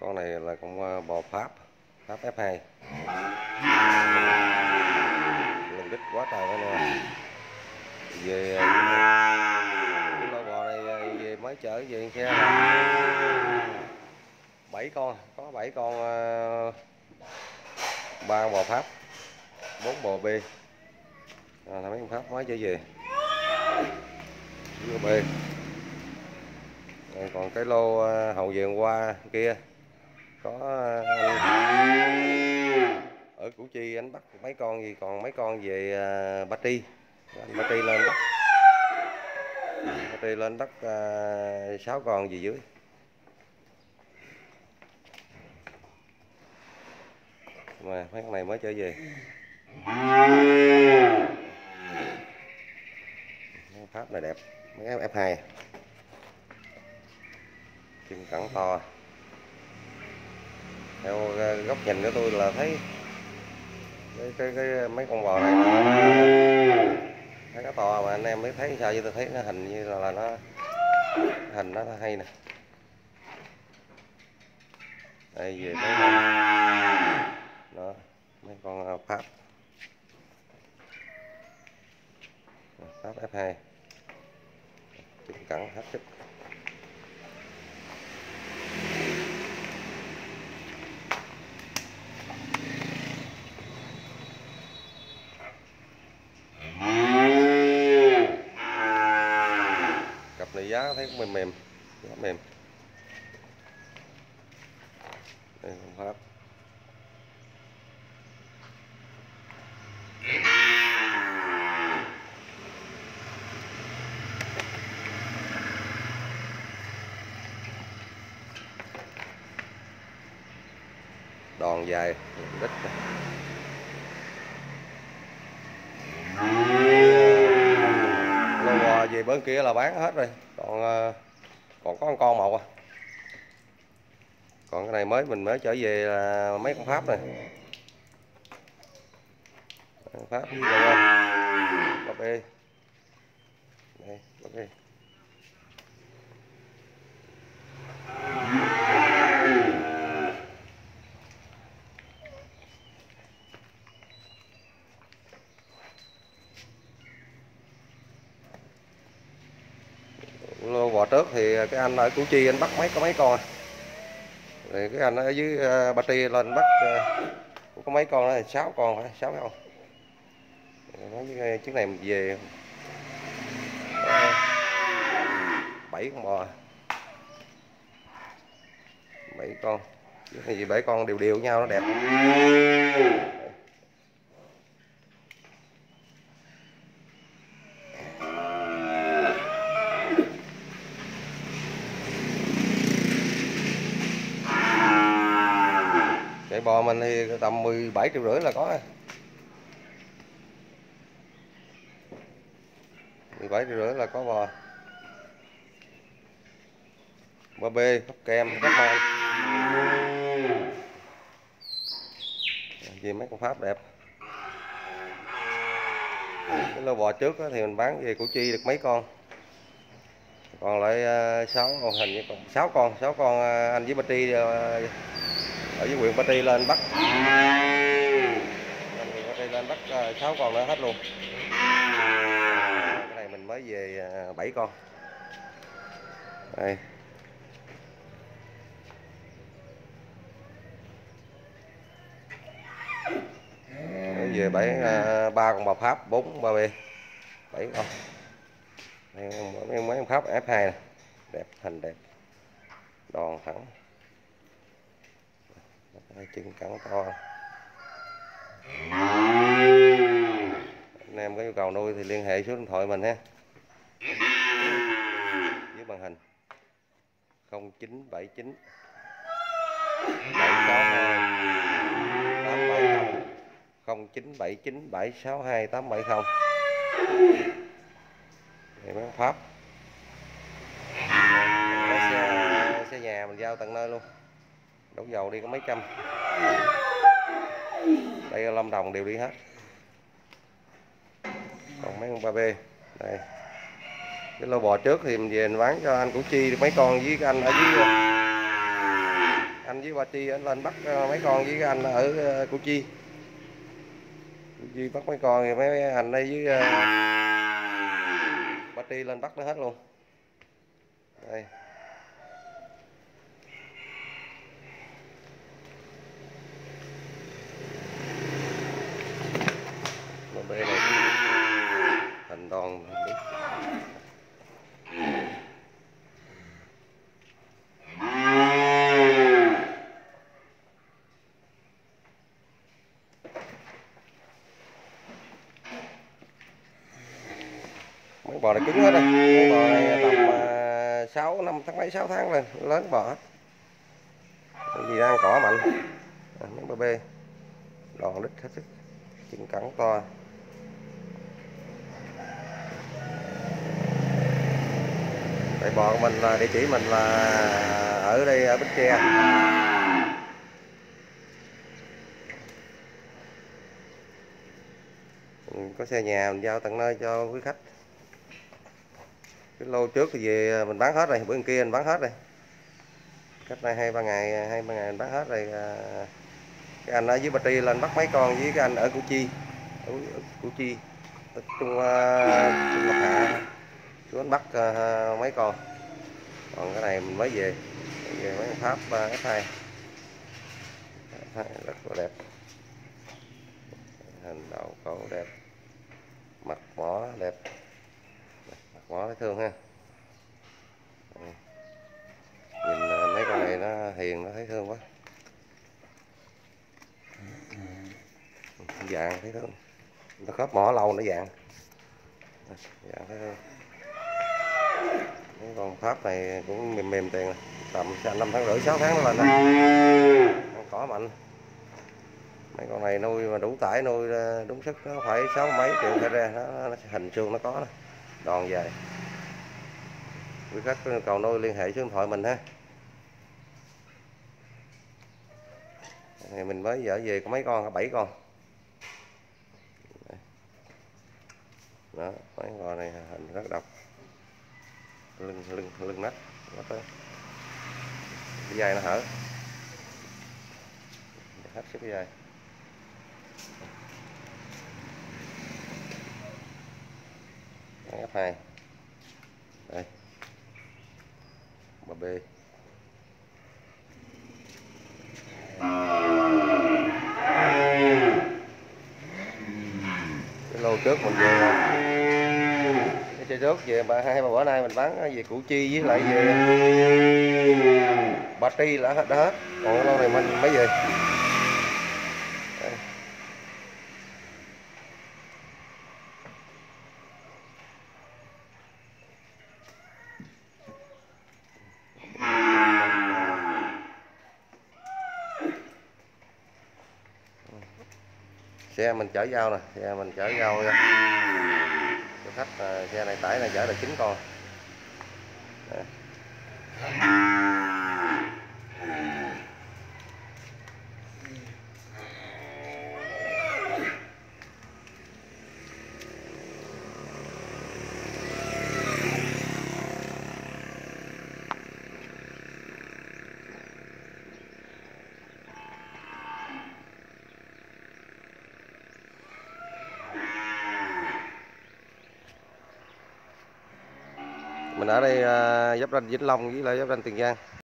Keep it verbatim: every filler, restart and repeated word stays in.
Con này là con bò Pháp, Pháp ép hai. Lần đít quá trời đó nè. Về cái lô bò này về mới chở về xe là bảy con, có bảy con, ba bò Pháp, bốn bò B. À, mấy con Pháp mới trở về. Lô B. Rồi còn cái lô hậu về hôm qua kia có anh ở Củ Chi, anh bắt mấy con gì, còn mấy con về uh, Ba Tri, anh Ba Tri lên bắt, Ba Tri lên bắt uh, sáu con gì dưới. Mà mấy con này mới trở về. Mấy Pháp này đẹp, mấy em ép hai, chân cẳng to. Theo góc nhìn của tôi là thấy cái, cái, cái mấy con bò này nó, thấy nó to mà anh em mới thấy sao, chứ tôi thấy nó hình như là, là nó hình nó hay nè. Đây về mấy con đó, mấy con Pháp, Pháp ép hai, chân cẳng hết sức. Cặp này giá thấy cũng mềm mềm, giá mềm. Đây con Pháp. Đòn dài, đít. Lô bò về bên kia là bán hết rồi, còn còn có con con một à. Còn cái này mới mình mới trở về là mấy con Pháp này. Pháp Ba B. Đây, Ba B. Lô bò trước thì cái anh ở Củ Chi anh bắt mấy có mấy con, rồi cái anh ở dưới Ba Tri lên bắt có mấy con đó, sáu con phải sáu con. Nói chiếc này mình về bảy con bò, bảy con, cái gì bảy con đều đều với nhau nó đẹp. Cái bò mình thì tầm mười bảy triệu rưỡi là có, mười bảy triệu rưỡi là có bò. Ba B, Pháp Kem, Pháp Man. Về mấy con Pháp đẹp. Cái lô bò trước thì mình bán về Củ Chi được mấy con, còn lại sáu con, hình như còn sáu con, sáu con anh với Ba Tri ở dưới huyện Ba Tri lên bắt, anh Ba Tri lên bắt sáu con nữa hết luôn. Cái này mình mới về bảy con. Đây. Mới về bảy, ba con bò Pháp, bốn Ba B, bảy con. Đây, mấy, mấy con Pháp ép hai này, đẹp, hình đẹp, đòn thẳng, chân cẳng to. Anh em có nhu cầu nuôi thì liên hệ số điện thoại mình ha, dưới màn hình không chín bảy chín bảy sáu hai tám bảy không, không chín bảy chín bảy sáu hai tám bảy không. Đây mấy con Pháp. Xe, xe nhà mình giao tận nơi luôn, đổ dầu đi có mấy trăm. Đây là Lâm Đồng đều đi hết. Còn mấy con Ba B đây, cái lô bò trước thì mình về mình bán cho anh Củ Chi được mấy con, với cái anh ở dưới anh với Ba Chi anh lên bắt mấy con với cái anh ở Củ Chi. Củ Chi bắt mấy con thì mấy anh đây với Ba Chi lên bắt nó hết luôn. Đây. Ba bê này thành đòn mấy bò này cứng hết rồi. Mấy bò này tầm uh, sáu năm tháng mấy sáu tháng lên lớn bò hết. Cái gì đang cỏ mạnh. À, mấy ba bê đòn đít hết sức, chân cẳng to. Tại bò của mình là địa chỉ mình là ở đây ở Bến Tre. Có xe nhà mình giao tận nơi cho quý khách. Cái lô trước thì về mình bán hết rồi, bữa kia mình bán hết rồi. Cách đây hai ba ngày, hai ba ngày mình bán hết rồi. Cái anh ở dưới Ba Tri lên bắt mấy con với cái anh ở Củ Chi, ở, ở Củ Chi, ở Trung Trung Lộc Hạ, xuống anh bắt uh, mấy con. Còn cái này mình mới về, về mấy con Pháp ép hai, rất là đẹp, hình đầu cổ đẹp, mặt mỏ đẹp, mặt mỏ thấy thương ha. Nhìn mấy con này nó hiền, nó thấy thương quá. Vàng thấy thương, nó khớp mỏ lâu nó vàng, vàng thấy thương. Mấy con Pháp này cũng mềm mềm tiền, tầm năm tháng rưỡi sáu tháng nó lên đó. Con cỏ mạnh. Mấy con này nuôi mà đủ tải, nuôi đúng sức nó phải sáu mấy triệu phải ra, nó, nó hình xương nó có đó. Đòn dài. Quý khách có nhu cầu nuôi liên hệ số điện thoại mình ha. Thì mình mới dở về có mấy con, bảy con. Đó, mấy con này hình rất độc. Lưng lưng lưng nách, nách đó. Cái dây nó hở. Hết sức cái dây. ép hai. Đây. Ba bê. Cái lô trước mình về, cái xe trước về ba hai ba bữa nay mình bán về Củ Chi với lại về Ba Tri là hết đã hết. Còn cái lô này mình mới về. Đây. Xe mình chở giao nè, xe mình chở giao cho khách. À, xe này tải này chở được chín con. Đấy. Mình ở đây uh, giáp ranh Vĩnh Long với lại giáp ranh Tiền Giang.